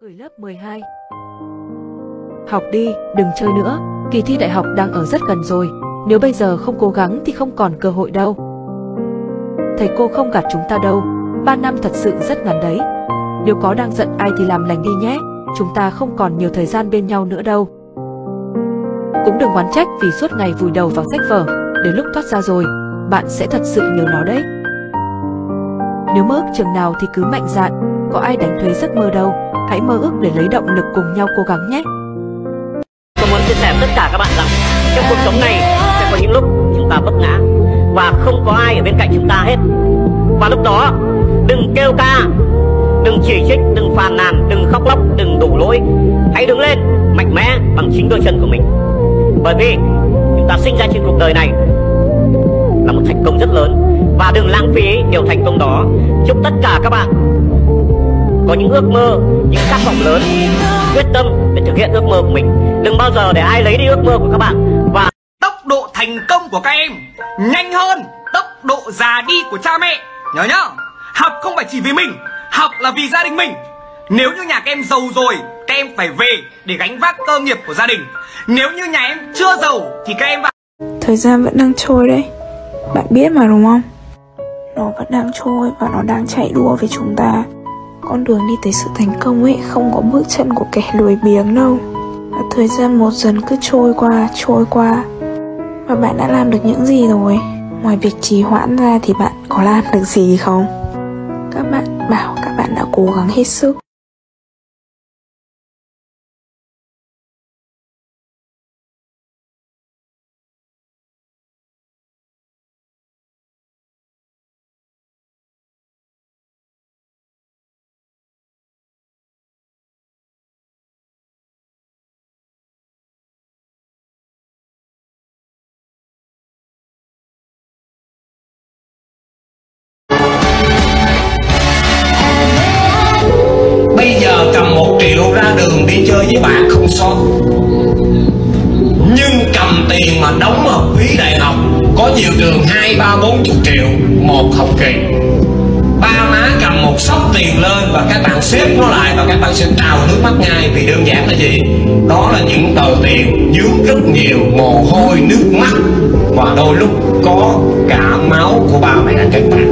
Gửi lớp 12. Học đi, đừng chơi nữa, kỳ thi đại học đang ở rất gần rồi, nếu bây giờ không cố gắng thì không còn cơ hội đâu. Thầy cô không gạt chúng ta đâu, 3 năm thật sự rất ngắn đấy. Nếu có đang giận ai thì làm lành đi nhé, chúng ta không còn nhiều thời gian bên nhau nữa đâu. Cũng đừng oán trách vì suốt ngày vùi đầu vào sách vở, đến lúc thoát ra rồi, bạn sẽ thật sự nhớ nó đấy. Nếu mơ ước trường nào thì cứ mạnh dạn, có ai đánh thuế giấc mơ đâu, hãy mơ ước để lấy động lực cùng nhau cố gắng nhé. Tôi muốn chia sẻ với tất cả các bạn rằng trong cuộc sống này sẽ có những lúc chúng ta vấp ngã và không có ai ở bên cạnh chúng ta hết. Và lúc đó đừng kêu ca, đừng chỉ trích, đừng phàn nàn, đừng khóc lóc, đừng đổ lỗi. Hãy đứng lên mạnh mẽ bằng chính đôi chân của mình. Bởi vì chúng ta sinh ra trên cuộc đời này là một thành công rất lớn, và đừng lãng phí điều thành công đó. Chúc tất cả các bạn có những ước mơ, những khát vọng lớn, quyết tâm để thực hiện ước mơ của mình. Đừng bao giờ để ai lấy đi ước mơ của các bạn. Và tốc độ thành công của các em nhanh hơn tốc độ già đi của cha mẹ. Nhớ nhá, học không phải chỉ vì mình, học là vì gia đình mình. Nếu như nhà các em giàu rồi, các em phải về để gánh vác cơ nghiệp của gia đình. Nếu như nhà em chưa giàu thì các em vào. Thời gian vẫn đang trôi đấy, bạn biết mà đúng không? Nó vẫn đang trôi và nó đang chạy đua với chúng ta. Con đường đi tới sự thành công ấy không có bước chân của kẻ lười biếng đâu. Và thời gian một dần cứ trôi qua. Và bạn đã làm được những gì rồi? Ngoài việc trì hoãn ra thì bạn có làm được gì không? Các bạn bảo các bạn đã cố gắng hết sức. Bây giờ cầm 1 triệu ra đường đi chơi với bạn không sót, nhưng cầm tiền mà đóng học phí đại học, có nhiều trường 2, 3, 40 triệu một học kỳ. Ba má cầm một xốc tiền lên và các bạn xếp nó lại và các bạn sẽ trào nước mắt ngay. Vì đơn giản là gì? Đó là những tờ tiền dướng rất nhiều mồ hôi, nước mắt và đôi lúc có cả máu của ba mẹ các bạn.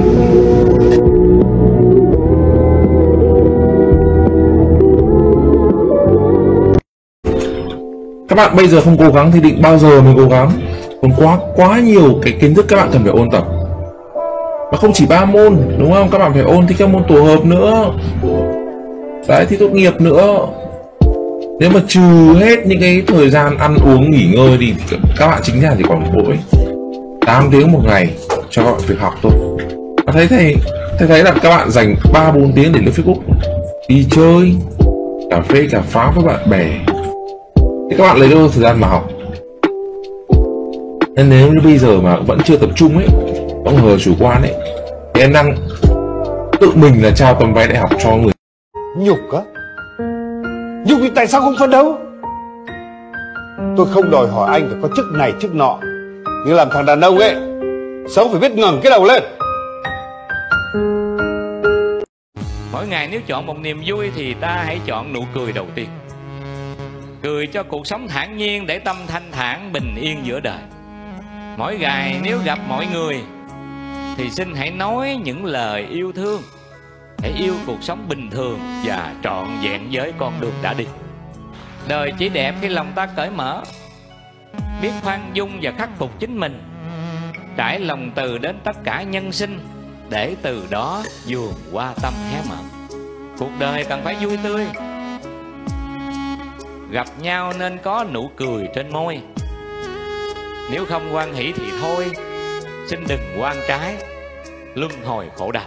Các bạn bây giờ không cố gắng thì định bao giờ mới cố gắng? Còn quá nhiều cái kiến thức các bạn cần phải ôn tập. Và không chỉ 3 môn, đúng không? Các bạn phải ôn thi các môn tổ hợp nữa. Đấy, thi tốt nghiệp nữa. Nếu mà trừ hết những cái thời gian ăn uống nghỉ ngơi thì các bạn chính ra chỉ còn mỗi 8 tiếng một ngày cho các bạn việc học thôi. Và thầy thấy là các bạn dành 3-4 tiếng để lên Facebook, đi chơi, cà phê, cà pháo với bạn bè. Thế các bạn lấy đâu thời gian mà học? Nên nếu như bây giờ mà vẫn chưa tập trung ấy, ông hờ chủ quan ấy, thì em đang tự mình là trao tấm vé đại học cho người. Nhục á? Nhục thì tại sao không phấn đấu? Tôi không đòi hỏi anh phải có chức này chức nọ, nhưng làm thằng đàn ông ấy, sống phải biết ngẩng cái đầu lên. Mỗi ngày nếu chọn một niềm vui thì ta hãy chọn nụ cười đầu tiên. Cười cho cuộc sống thản nhiên để tâm thanh thản bình yên giữa đời. Mỗi ngày nếu gặp mọi người thì xin hãy nói những lời yêu thương. Hãy yêu cuộc sống bình thường và trọn vẹn với con đường đã đi. Đời chỉ đẹp khi lòng ta cởi mở, biết khoan dung và khắc phục chính mình, trải lòng từ đến tất cả nhân sinh, để từ đó vườn hoa tâm hé mở. Cuộc đời cần phải vui tươi, gặp nhau nên có nụ cười trên môi. Nếu không hoan hỷ thì thôi, xin đừng oan trái, luân hồi khổ đau.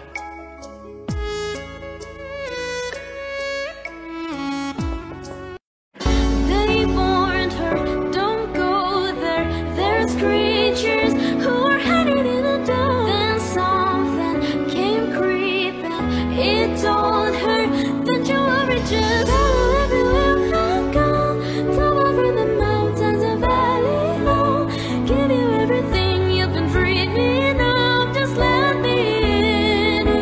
Give you everything you've been dreaming of. Just let me in.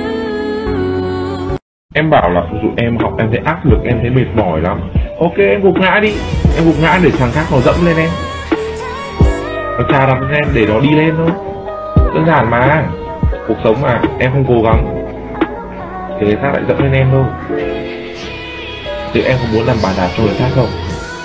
bảo là ví dụ em học em thấy áp lực, em thấy mệt mỏi lắm, ok em gục ngã đi, em gục ngã để thằng khác nó dẫm lên em, nó chà đạp lên em để nó đi lên thôi, đơn giản mà. Cuộc sống mà em không cố gắng thì người khác lại dẫm lên em thôi. Chứ em có muốn làm bàn đạp cho người khác không?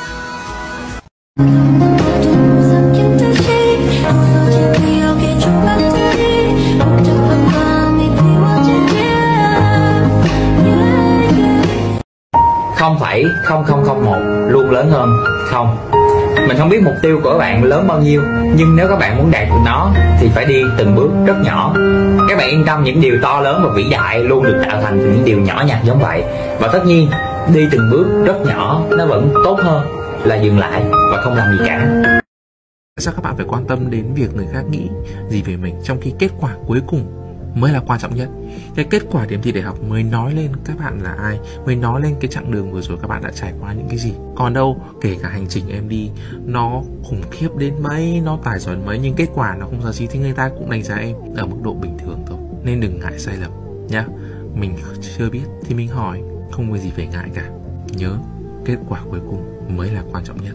Không phải 0001 luôn lớn hơn không. Mình không biết mục tiêu của các bạn lớn bao nhiêu, nhưng nếu các bạn muốn đạt được nó thì phải đi từng bước rất nhỏ. Các bạn yên tâm, những điều to lớn và vĩ đại luôn được tạo thành từ những điều nhỏ nhặt giống vậy. Và tất nhiên đi từng bước rất nhỏ nó vẫn tốt hơn là dừng lại và không làm gì cả. Sao các bạn phải quan tâm đến việc người khác nghĩ gì về mình, trong khi kết quả cuối cùng mới là quan trọng nhất? Cái kết quả điểm thi đại học mới nói lên các bạn là ai, mới nói lên cái chặng đường vừa rồi các bạn đã trải qua những cái gì. Còn đâu, kể cả hành trình em đi nó khủng khiếp đến mấy, nó tài giỏi mấy, nhưng kết quả nó không ra gì thì người ta cũng đánh giá em ở mức độ bình thường thôi. Nên đừng ngại sai lầm nhá. Mình chưa biết thì mình hỏi, không có gì phải ngại cả. Nhớ, kết quả cuối cùng mới là quan trọng nhất.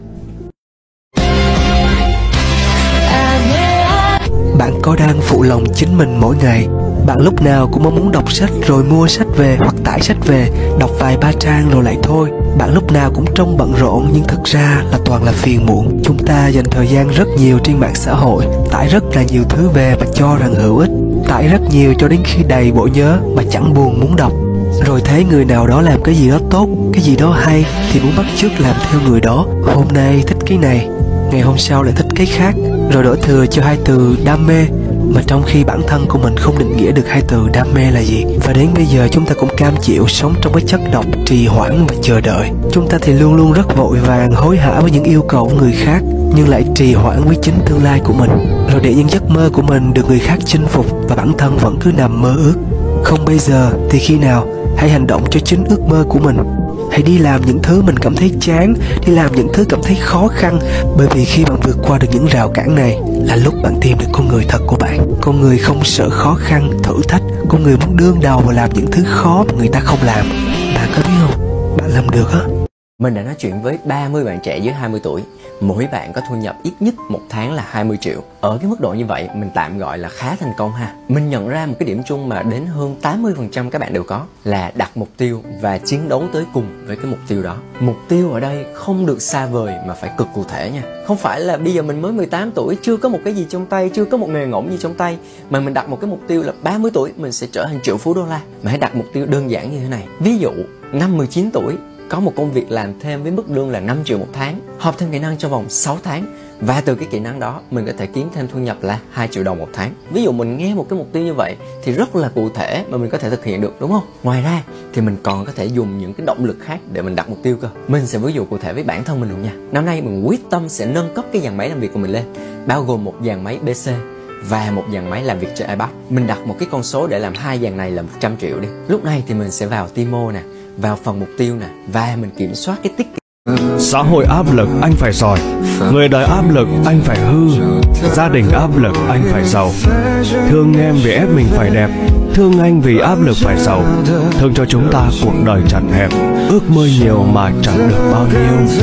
Bạn có đang phụ lòng chính mình mỗi ngày? Bạn lúc nào cũng mong muốn đọc sách rồi mua sách về hoặc tải sách về, đọc vài ba trang rồi lại thôi. Bạn lúc nào cũng trông bận rộn nhưng thực ra là toàn là phiền muộn. Chúng ta dành thời gian rất nhiều trên mạng xã hội, tải rất là nhiều thứ về và cho rằng hữu ích, tải rất nhiều cho đến khi đầy bộ nhớ mà chẳng buồn muốn đọc. Rồi thấy người nào đó làm cái gì đó tốt, cái gì đó hay thì muốn bắt chước làm theo người đó. Hôm nay thích cái này, ngày hôm sau lại thích cái khác, rồi đổ thừa cho hai từ đam mê, mà trong khi bản thân của mình không định nghĩa được hai từ đam mê là gì. Và đến bây giờ chúng ta cũng cam chịu sống trong cái chất độc trì hoãn và chờ đợi. Chúng ta thì luôn luôn rất vội vàng hối hả với những yêu cầu của người khác, nhưng lại trì hoãn với chính tương lai của mình, rồi để những giấc mơ của mình được người khác chinh phục và bản thân vẫn cứ nằm mơ ước. Không bây giờ thì khi nào? Hãy hành động cho chính ước mơ của mình. Hãy đi làm những thứ mình cảm thấy chán, đi làm những thứ cảm thấy khó khăn. Bởi vì khi bạn vượt qua được những rào cản này là lúc bạn tìm được con người thật của bạn. Con người không sợ khó khăn, thử thách. Con người muốn đương đầu và làm những thứ khó mà người ta không làm. Bạn có biết không? Bạn làm được á. Mình đã nói chuyện với 30 bạn trẻ dưới 20 tuổi. Mỗi bạn có thu nhập ít nhất một tháng là 20 triệu. Ở cái mức độ như vậy mình tạm gọi là khá thành công ha. Mình nhận ra một cái điểm chung mà đến hơn 80% các bạn đều có là đặt mục tiêu và chiến đấu tới cùng với cái mục tiêu đó. Mục tiêu ở đây không được xa vời mà phải cực cụ thể nha. Không phải là bây giờ mình mới 18 tuổi, chưa có một cái gì trong tay, chưa có một nghề ngỗng gì trong tay, mà mình đặt một cái mục tiêu là 30 tuổi mình sẽ trở thành triệu phú đô la. Mà hãy đặt mục tiêu đơn giản như thế này. Ví dụ năm 19 tuổi có một công việc làm thêm với mức lương là 5 triệu một tháng, học thêm kỹ năng trong vòng 6 tháng, và từ cái kỹ năng đó mình có thể kiếm thêm thu nhập là 2 triệu đồng một tháng. Ví dụ mình nghe một cái mục tiêu như vậy thì rất là cụ thể mà mình có thể thực hiện được, đúng không? Ngoài ra thì mình còn có thể dùng những cái động lực khác để mình đặt mục tiêu cơ. Mình sẽ ví dụ cụ thể với bản thân mình luôn nha. Năm nay mình quyết tâm sẽ nâng cấp cái dàn máy làm việc của mình lên, bao gồm một dàn máy BC và một dàn máy làm việc trên iPad. Mình đặt một cái con số để làm hai dàn này là 100 triệu đi. Lúc này thì mình sẽ vào Timo nè, vào phần mục tiêu nè, và mình kiểm soát cái tiết kiệm. Xã hội áp lực anh phải giỏi, người đời áp lực anh phải hư, gia đình áp lực anh phải giàu. Thương em vì ép mình phải đẹp, thương anh vì áp lực phải giàu. Thương cho chúng ta cuộc đời chật hẹp, ước mơ nhiều mà chẳng được bao nhiêu.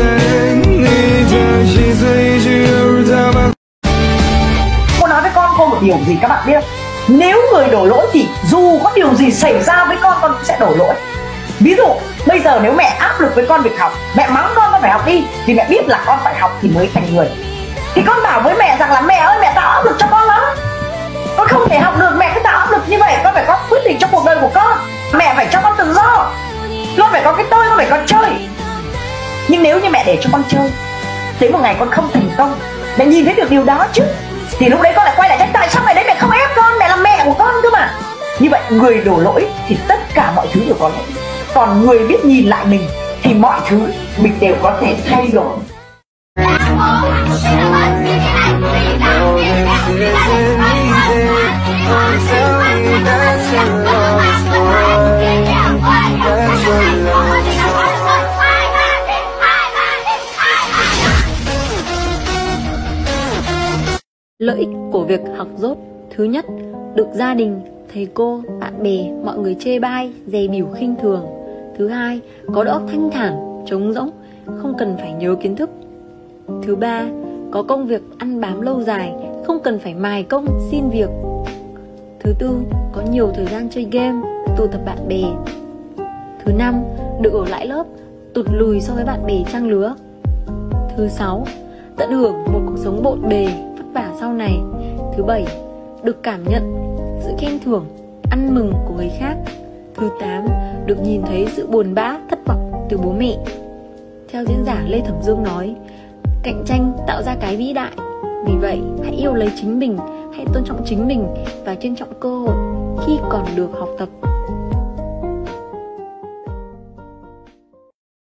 Cô nói với con cô một điều gì các bạn biết? Nếu người đổ lỗi thì dù có điều gì xảy ra với con cũng sẽ đổ lỗi. Ví dụ bây giờ nếu mẹ áp lực với con việc học, mẹ mắng con phải học đi, vì mẹ biết là con phải học thì mới thành người, thì con bảo với mẹ rằng là mẹ ơi, mẹ tạo áp lực cho con lắm, con không thể học được, mẹ cứ tạo áp lực như vậy, con phải có quyết định trong cuộc đời của con, mẹ phải cho con tự do, con phải có cái tôi, con phải có chơi. Nhưng nếu như mẹ để cho con chơi, đến một ngày con không thành công, mẹ nhìn thấy được điều đó chứ, thì lúc đấy con lại quay lại trách tại sao mẹ đấy mẹ không ép con, mẹ là mẹ của con cơ mà. Như vậy người đổ lỗi thì tất cả mọi thứ đều có lỗi, còn người biết nhìn lại mình thì mọi thứ mình đều có thể thay đổi. Lợi ích của việc học dốt: thứ nhất, được gia đình, thầy cô, bạn bè, mọi người chê bai, dè bỉu khinh thường. Thứ hai, có đầu óc thanh thản, trống rỗng, không cần phải nhớ kiến thức. Thứ ba, có công việc ăn bám lâu dài, không cần phải mài công xin việc. Thứ tư, có nhiều thời gian chơi game, tụ tập bạn bè. Thứ năm, được ở lại lớp, tụt lùi so với bạn bè trang lứa. Thứ sáu, tận hưởng một cuộc sống bộn bề, vất vả sau này. Thứ bảy, được cảm nhận sự khen thưởng, ăn mừng của người khác. Thứ 8, được nhìn thấy sự buồn bã, thất vọng từ bố mẹ. Theo diễn giả Lê Thẩm Dương nói, cạnh tranh tạo ra cái vĩ đại. Vì vậy, hãy yêu lấy chính mình, hãy tôn trọng chính mình và trân trọng cơ hội khi còn được học tập.